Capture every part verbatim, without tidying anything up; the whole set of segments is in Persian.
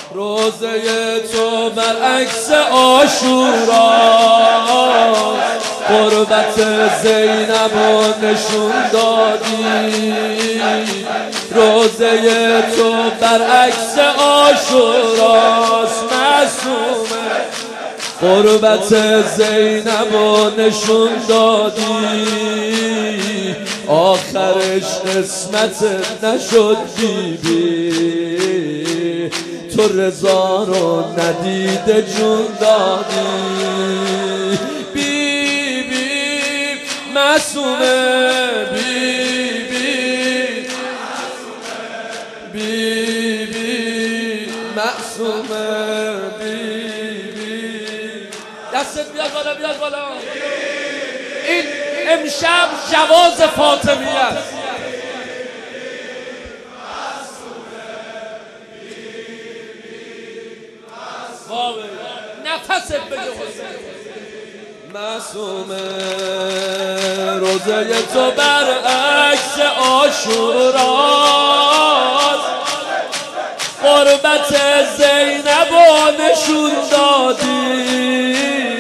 روزه تو برعکس عاشورا، قربت زینب رو نشون دادی. روزه تو برعکس عاشوراست معصومه، قربت زینب رو نشون دادی. آخرش قسمت نشد بی بی، تو رضا رو ندیده جون دادی. بی بی معصومه، بی بی بی بی معصومه، بی بی. دستت بیاد بالا، بیاد بالا. این امشب جواز فاطمیه است. نفست بگه حسین معصومه. روزه تو برعکس عاشوراست، قربت زینب رو نشون دادی.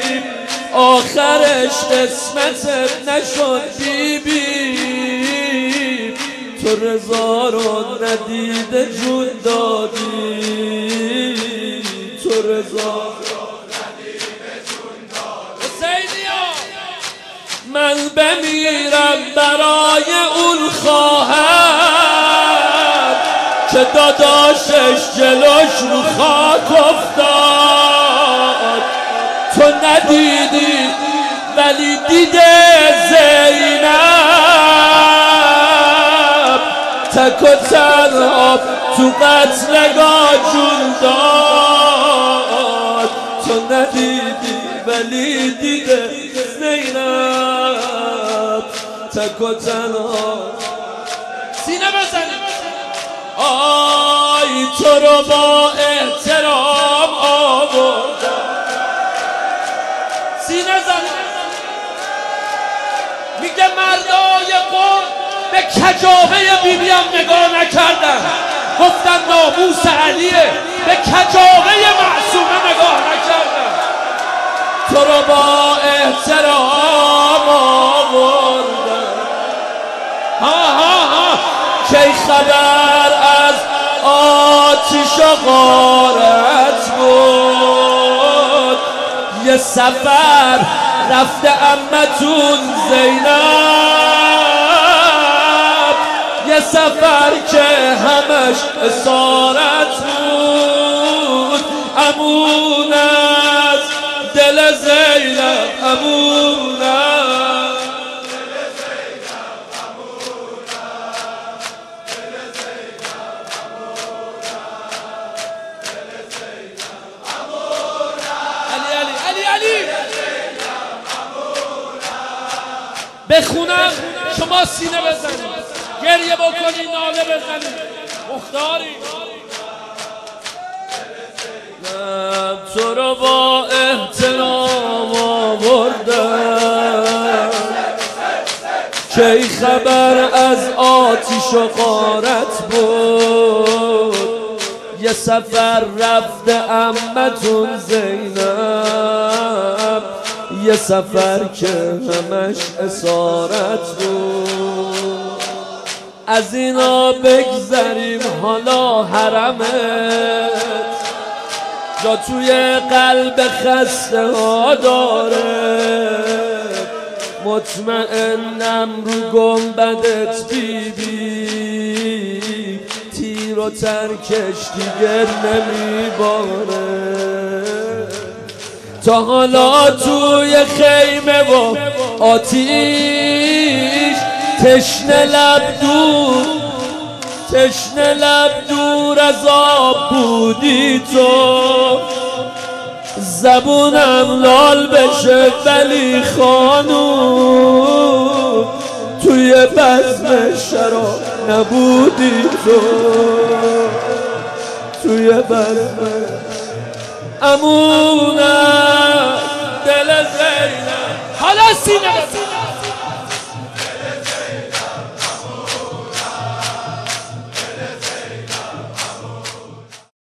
آخرش قسمتت نشد بی بی، تو رضا رو ندیده جون دادی. تو رضا رو ندیده جون دادی. حسینیا من بمیرم برای اون خواهر که داداشش جلوش رو خاک افتاد. تو ندیدی ولی دیده زینب، تک و تنها تو قتلگاه جون داد. تو ندیدی ولی دیده زینب، تک و تنها. سینه بزنی. آی تو رو با احترام آوردم. سینه زنی. میگه مردای قوم به کجاوه بی بی هم نگاه نکردن، گفتن ناموس علیه، به کجاوه معصومه نگاه نکردن. تو رو با احترام آوردن. ها ها ها کی خبر از آتش و غارت بود، یه سفر رفته عمتون زینب، یه سفر که همش اسارت بود. امون از دل زینب، امون از دل زینب، امون از دل زینب، امون از دل زینب، امون از علی علی علی علی بخونم شما سینه بزنید، گریه بکنی، ناله بزنی. مختاری تو رو با احترام آوردم، کی خبر از آتش و غارت بود. یه سفر رفته عمتون زینب، یه سفر که همش اسارت بود. از اینا بگذریم، حالا حرمت جا توی قلب خسته ها داره. مطمئنم رو گنبدت بی بی، تیر و ترکش دیگر نمیباره. تا حالا توی خیمه و آتیش تشنه لب دور، تشنه لب دور از آب بودی تو. زبونم لال بشه ولی خانوم، توی بزم شراب نبودی تو. توی بزم امونم دل زینب. حالا سینه